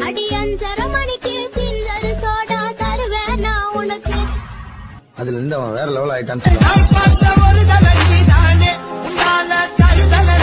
அடி 5:30 மணிக்கு சிந்தரு சோடா தருவேன் நான் உனக்கு. அதுல இருந்து அவன் வேற லெவல் ஆயிட்டான்னு சொல்லுவான்.